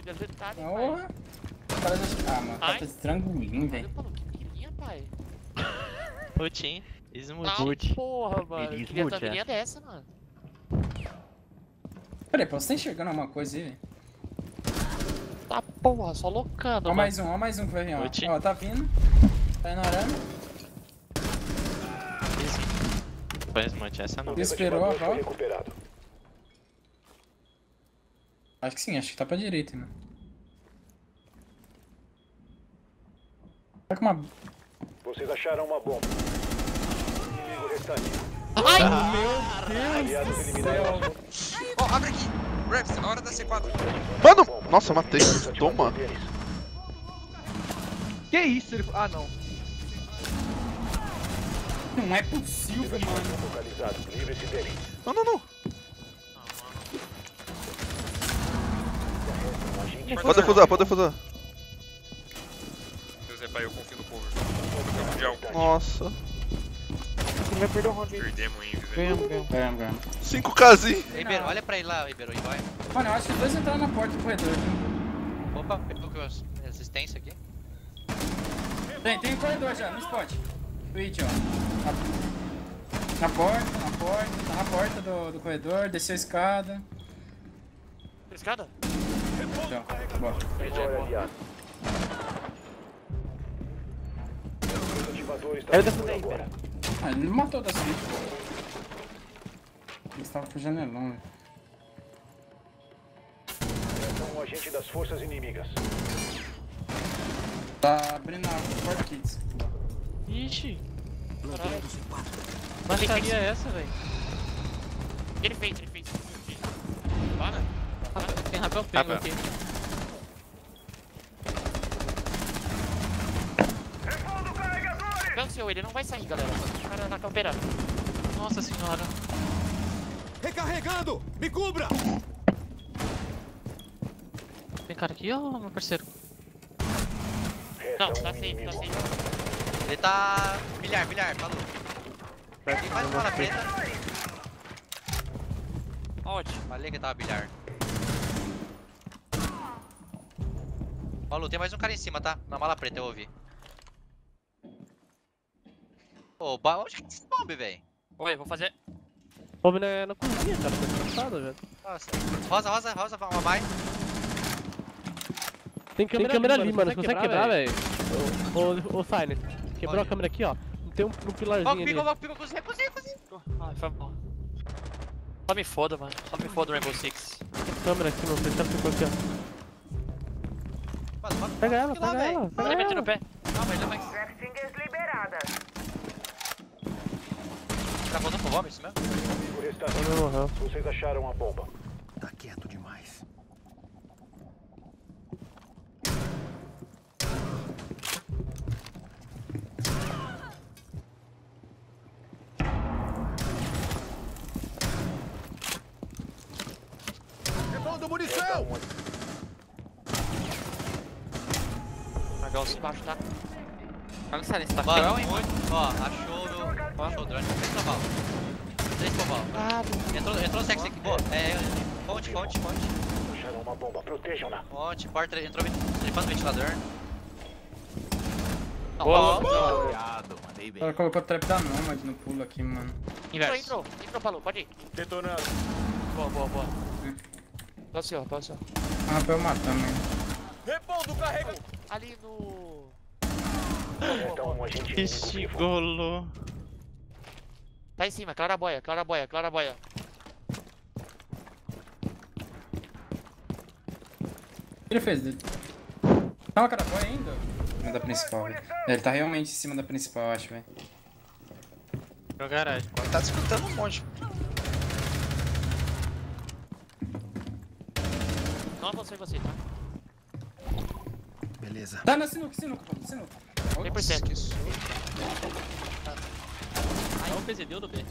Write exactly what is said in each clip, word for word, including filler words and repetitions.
Deletar, hein, Porra. O cara já... Ah, mano, tá estrangulinho, velho. Olha o que pequenininha, pai. Putin. Smooth. Ah, porra, mano. Ele Eu queria smooth, ter uma é. linha dessa, mano. Peraí, pô, você tá enxergando alguma coisa aí, velho? Tá porra, só loucando, Ó mano. mais um, ó mais um que vai vir, ó. Ult. Ó, tá vindo. Tá indo arame. Foi smooth, essa não. Esperou a val. Acho que sim, acho que tá pra direita, mano. Tá com uma... Vocês acharam uma bomba. Inimigo restante. Ai! Aliados eliminados. Ó, abre aqui. Raps, a hora da C quatro. Mano! Nossa, eu matei. Toma. Que isso? Ele... Ah, não. Não é possível, mano. Localizado. Livre-se dele. Não, não, não. Pode defusar, pode defusar. Deus é pai, eu confio no cover. Cover mundial. Nossa. Ele vai perder o round aí. Perdemos, hein, velho. Ganhamos, ganhamos. Ganhamos, ganhamos. cinco Kzinho. Ribeiro, olha pra ele lá, Ribeiro, e vai. Mano, eu acho que os dois entraram na porta do corredor, viu? Opa, pegou que eu- resistência aqui. Tem, tem um corredor já, no spot. Twitch, ó. Na, na porta, na porta, tá na porta do, do corredor, desceu a escada. Escada? Então, bora. Vitória aliado. Os ativadores estão Era dessa daí, agora. velho. Ah, ele não matou da suíte. Ele estava pro janelão, velho. É um agente das forças inimigas. Tá abrindo a porta kids. Ixi. Caralho. Baixaria é essa, velho? Ele fez, ele fez. Ele fez. Para. Tem rapel pego Rapel. aqui. Cancel, ele não vai sair, galera. O cara na campeira. Nossa senhora. Recarregando! Me cubra! Tem cara aqui, ó, meu parceiro. Não, tá safe, tá safe. Ele tá... milhar, milhar, falou. Tem mais uma na preta. Ótimo. Falei que tava bilhar. Malu, tem mais um cara em cima, tá? Na mala preta, eu ouvi. Ô, ba... onde que tá esse bombe, velho? Oi, vou fazer. Bombe na, na cozinha, cara. Foi cansado, velho. Nossa. Rosa, rosa, rosa, uma mais. Tem câmera, Tem câmera ali, mano. Você consegue quebrar, velho? Ô, ô, ô, Silent. Quebrou Olha. a câmera aqui, ó. Tem um, um pilarzinho Ó, ali. picou, picou, cozinha, cozinha, cozinha. Ai, foi mal. Só me foda, mano. Só me foda o Rainbow Six. Tem câmera aqui, mano. Você sabe o que ficou aqui, ó. Mano, mano, Pega ela, fica lá, pega velho. ela. Ele mete no pé. Calma, ele é mais... Craftingas liberadas. Tá voltando pro bombe, isso mesmo? Inimigo restante. Não, não, não. Vocês acharam a bomba. Tá quieto demais. Levando munição! Dragão se embaixo, tá? Olha o silence, tá Mano, feio, hein? muito... Ó, achou no... Achou o drone. Três cavalos. Três cavalos. Entrou, entrou sexy aqui. Boa. É, fonte, fonte, fonte. Acharam uma bomba. Protejam-na. Fonte, porta, entrou tripando o ventilador. Boa, Cuidado, mandei O bem. cara colocou o trap da Nomad no pulo aqui, mano. Entrou, entrou. Entrou, Palu, pode ir. Detonando. Boa, boa, boa. Tá assim, ó, tá assim, ó. Ah, rapaz, eu matando, mano. Repondo, carrego! Ali no... Resta um agente inimigo vivo. Golo. Tá em cima, claraboia, claraboia, claraboia. O que ele fez dele? Tá uma cara boa ainda? Não, da principal, velho. Ele tá realmente em cima da principal, eu acho, velho. Meu garagem. Tá disputando um monte. Não você e você, tá? Beleza. Tá na sinuca, sinuca, pô, sinuca. cem por cento. Dá um P Z D do B.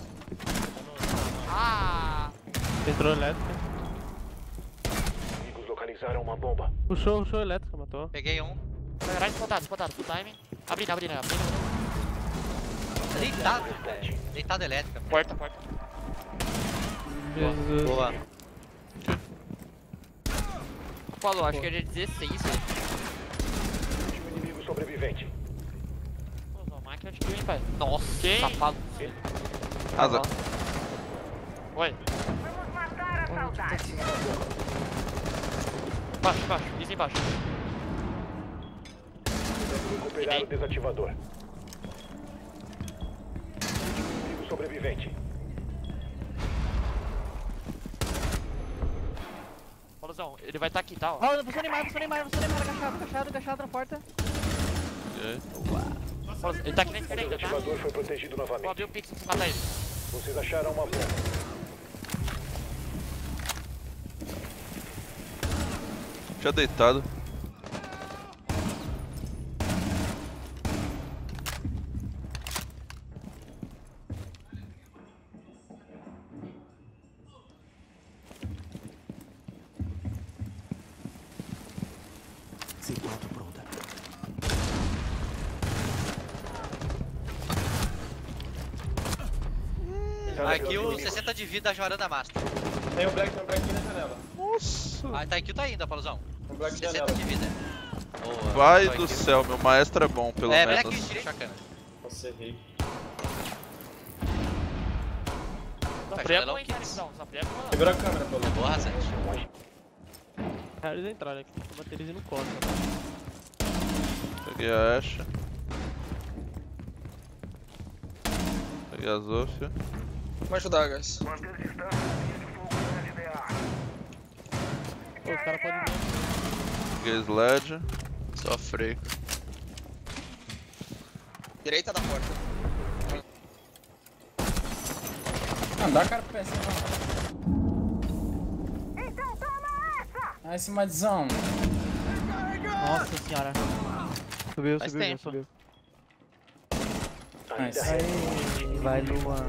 Ah! Entrou elétrica. Inimigos localizaram uma bomba. Puxou, puxou elétrica, matou. Peguei um. Garagem spotado, spotado, full time. Abrindo, abrindo, abrindo. Deitado, velho. Deitado elétrica. Porta, porta. Jesus. Boa. Falou, acho que ele é dezesseis, velho. Último inimigo sobrevivente. Pô, máquina de kill, hein, pai. Nossa, que safado. Asa. Oi. Embaixo, embaixo, isso embaixo. Tentando recuperar o desativador. Último inimigo sobrevivente. Pauluzão, ele vai estar aqui, tá? Ó. Ó, você nem mais, você nem mais, você nem mais, agachado, agachado, agachado na porta. Pauluzão, ele tá aqui na O esquerda, tá? desativador foi protegido Vou novamente. abrir o pix pra matar ele. Vocês acharam uma bomba. Já deitado. C quatro pronta. Aqui o sessenta de vida, a Joaranda Master. Tem um Black, tem um Black na janela. Nossa. Ah, tá aqui tá ainda, Pauluzão. Um Black na sessenta janela. de vida. Boa. Vai Só do aqui. céu, meu maestro é bom, pelo É, vem aqui, menos. direito. Chacana. Nossa, errei. Tá, Sapré é janela bom, hein, Kids. Carlão. Sapré é bom. Segura a câmera, Paulo. Boa, Razante. Ah, eles entraram aqui, vou bater eles no colo. Peguei a Ashe. Peguei a Zofia. Vamos ajudar, guys. Pô, os caras podem vir. Peguei Sledge. Sofrei. Direita da porta. Não, dá a cara pro pezinho, não. Ah, esse madzão. Nossa senhora. Subiu, Faz subiu, tempo. subiu. Nice. Aí, vai Luan.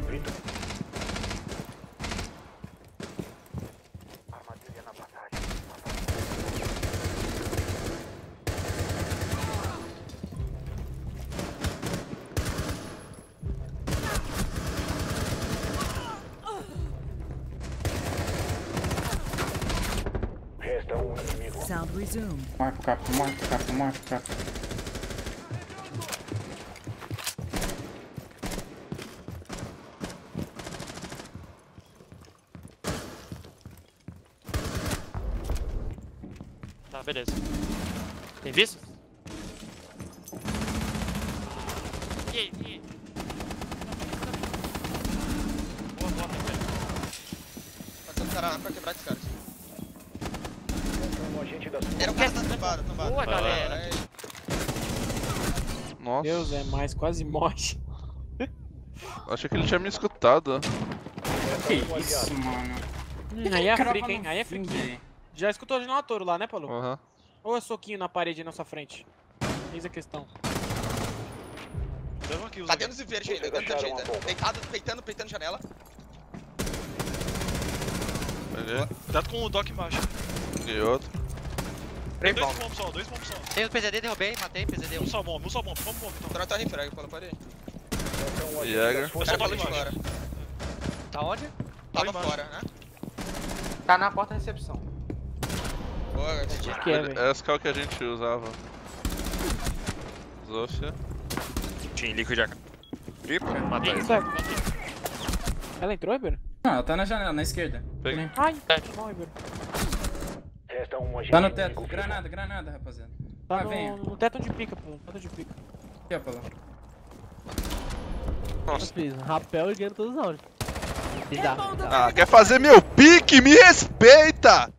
Resta um inimigo. Sound resumed. Marca o capo, marca o capo, marca o capo. Tá, beleza. Tem visto? E aí, e aí? Boa, boa, velho. Passando o cara pra quebrar esse cara. Um agente da sua. Era o cara que tá tombado, tombado. Boa, galera. É, Nossa. Deus é mais, quase morre. Achei que ele tinha me escutado. Que isso, mano. Hum, aí é Crava África, hein? no Aí é fim, África. velho. Já escutou de Noatoro lá, né, Paulo? Aham. Ou é soquinho na parede na sua frente? Eis a questão. Tá dentro do verde ainda, dentro do verde ainda. Deitado, peitando, peitando janela. Peguei. Cuidado com o Doc embaixo. Peguei outro. Dois bombos só, dois bombos só. Tem o P Z D, derrubei, matei, P Z D um. só bomba, um só bomba, vamos bomba então. Torna em frag, fala, parei. Resta um agente Jäger. das O forças cara tá de de fora. Tá onde? Tava fora, né? Tá na porta da recepção. Boa, guys. Acho que é, velho. É a skill que a gente usava. Zofia. Tinha liquid já. Mata ele. Certo. Ela entrou, Ribeiro? Não, ela tá na janela, na esquerda. Peguei. Ai, mal, Ribeiro. Resta um agente Tá no inimigo teto. vivo. Granada, granada, rapaziada. Tá Ah, no, venha. no teto de pica, pô. Teto de pica. Aqui, ó, Paulo. Eu fiz rapel e ganho todos os áudios. Bizarro. Ah, quer fazer meu pique? Me respeita!